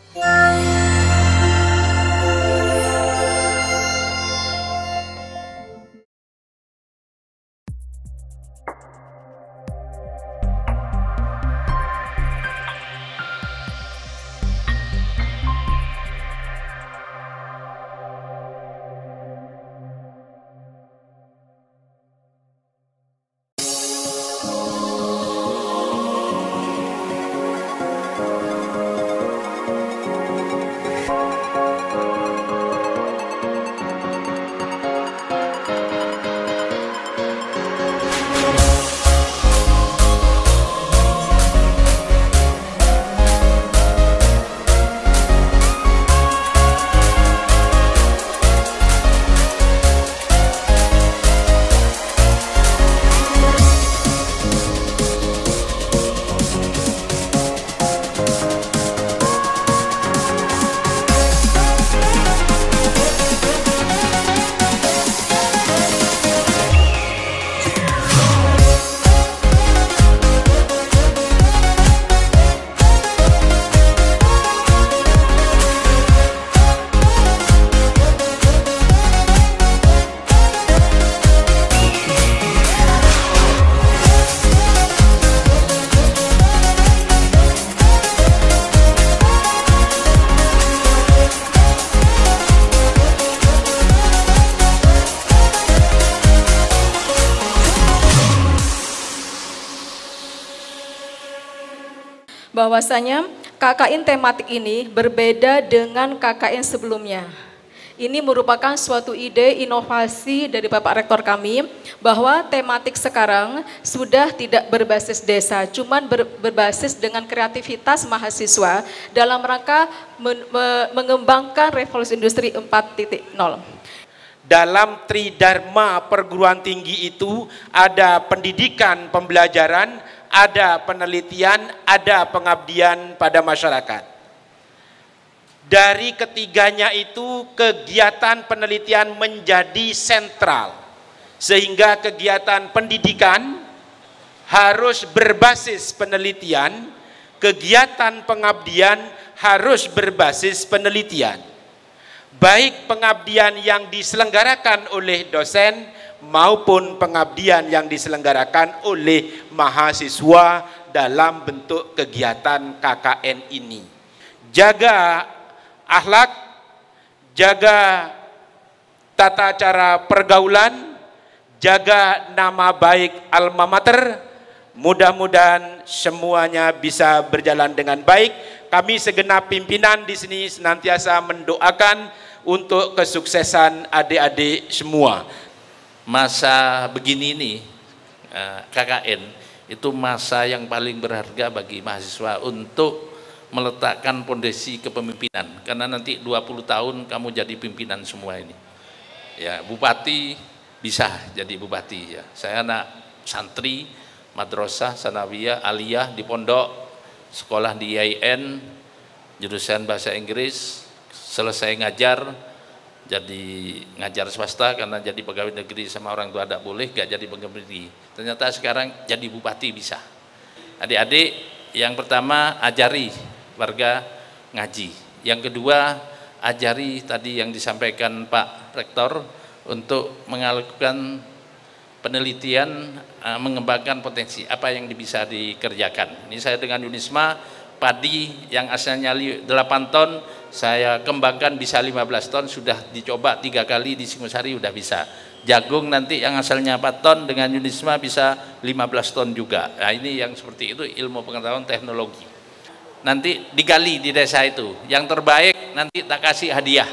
Bahwasanya KKN tematik ini berbeda dengan KKN sebelumnya. Ini merupakan suatu ide inovasi dari Bapak Rektor kami bahwa tematik sekarang sudah tidak berbasis desa, cuman berbasis dengan kreativitas mahasiswa dalam rangka mengembangkan revolusi industri 4.0. Dalam Tridharma perguruan tinggi itu ada pendidikan, pembelajaran, ada penelitian, ada pengabdian pada masyarakat. Dari ketiganya itu kegiatan penelitian menjadi sentral, sehingga kegiatan pendidikan harus berbasis penelitian, kegiatan pengabdian harus berbasis penelitian. Baik pengabdian yang diselenggarakan oleh dosen maupun pengabdian yang diselenggarakan oleh mahasiswa dalam bentuk kegiatan KKN ini. Jaga akhlak, jaga tata cara pergaulan, jaga nama baik alma mater. Mudah-mudahan semuanya bisa berjalan dengan baik. Kami segenap pimpinan di sini senantiasa mendoakan untuk kesuksesan adik-adik semua. Masa begini ini KKN itu masa yang paling berharga bagi mahasiswa untuk meletakkan fondasi kepemimpinan, karena nanti 20 tahun kamu jadi pimpinan semua ini ya. Bupati bisa jadi bupati ya. Saya anak santri madrasah sanawiyah aliyah di pondok, sekolah di IAIN jurusan bahasa Inggris, selesai ngajar jadi ngajar swasta karena jadi pegawai negeri sama orang tua tidak boleh, gak jadi pegawai negeri. Ternyata sekarang jadi bupati bisa. Adik-adik, yang pertama ajari warga ngaji. Yang kedua ajari tadi yang disampaikan Pak Rektor untuk melakukan penelitian, mengembangkan potensi apa yang bisa dikerjakan. Ini saya dengan Unisma, padi yang asalnya 8 ton saya kembangkan bisa 15 ton, sudah dicoba 3 kali di Singosari udah bisa. Jagung nanti yang asalnya 4 ton dengan Unisma bisa 15 ton juga. Nah ini yang seperti itu ilmu pengetahuan teknologi. Nanti digali di desa itu, yang terbaik nanti tak kasih hadiah.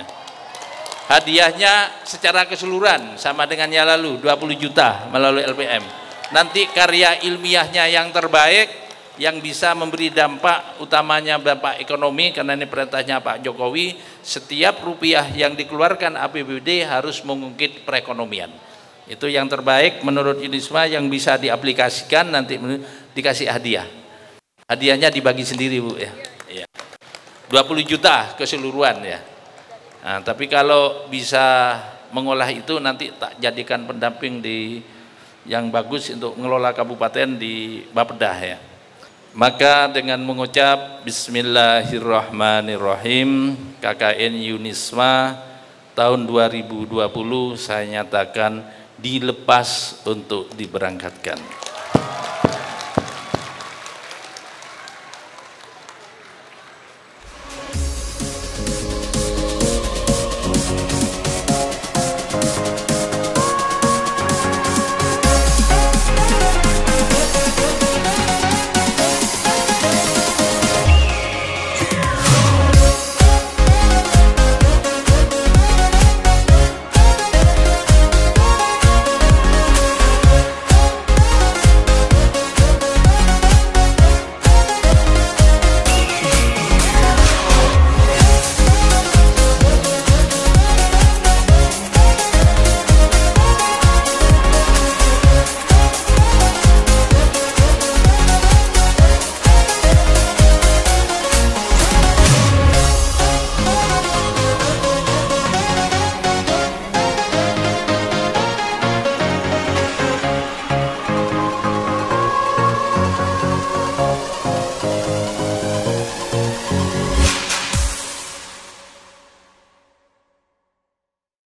Hadiahnya secara keseluruhan sama dengan yang lalu 20 juta melalui LPM. Nanti karya ilmiahnya yang terbaik yang bisa memberi dampak utamanya dampak ekonomi, karena ini perintahnya Pak Jokowi, setiap rupiah yang dikeluarkan APBD harus mengungkit perekonomian. Itu yang terbaik menurut Unisma yang bisa diaplikasikan, nanti dikasih hadiah. Hadiahnya dibagi sendiri Bu ya. 20 juta keseluruhan ya. Nah, tapi kalau bisa mengolah itu nanti tak jadikan pendamping di yang bagus untuk mengelola kabupaten di Bapeda ya. Maka dengan mengucap Bismillahirrahmanirrahim, KKN Yunisma tahun 2020 saya nyatakan dilepas untuk diberangkatkan.